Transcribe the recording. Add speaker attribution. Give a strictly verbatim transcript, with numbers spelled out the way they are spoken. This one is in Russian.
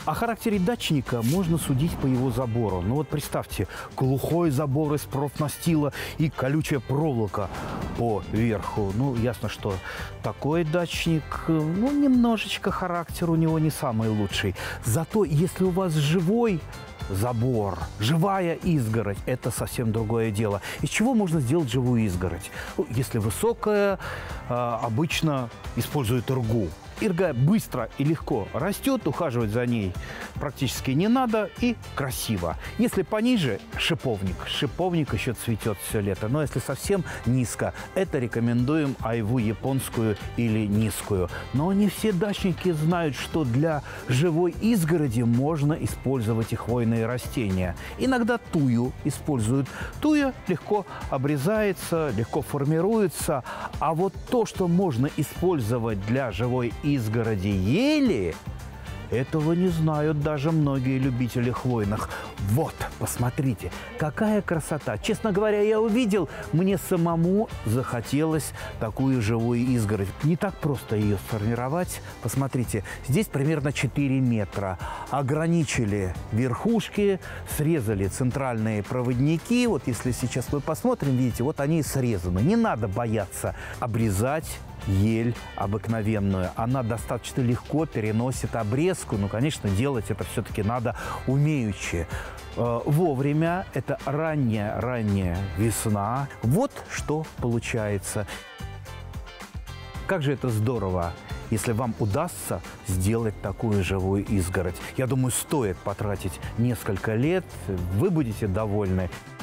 Speaker 1: О характере дачника можно судить по его забору. Ну вот представьте, глухой забор из профнастила и колючая проволока по верху. Ну, ясно, что такой дачник, ну, немножечко характер у него не самый лучший. Зато если у вас живой забор, живая изгородь – это совсем другое дело. Из чего можно сделать живую изгородь? Ну, если высокая, обычно используют иргу. Ирга быстро и легко растет, ухаживать за ней практически не надо и красиво. Если пониже – шиповник. Шиповник еще цветет все лето. Но если совсем низко, это рекомендуем айву японскую или низкую. Но не все дачники знают, что для живой изгороди можно использовать и хвойные растения. Иногда тую используют. Туя легко обрезается, легко формируется. А вот то, что можно использовать для живой изгороди ели, этого не знают даже многие любители хвойных. Вот, посмотрите, какая красота. Честно говоря, я увидел, мне самому захотелось такую живую изгородь. Не так просто ее сформировать. Посмотрите, здесь примерно четыре метра. Ограничили верхушки, срезали центральные проводники. Вот если сейчас мы посмотрим, видите, вот они срезаны. Не надо бояться обрезать ель обыкновенную. Она достаточно легко переносит обрезку, но, конечно, делать это все-таки надо умеючи. Э, вовремя, это ранняя-ранняя весна. Вот что получается. Как же это здорово, если вам удастся сделать такую живую изгородь. Я думаю, стоит потратить несколько лет, вы будете довольны.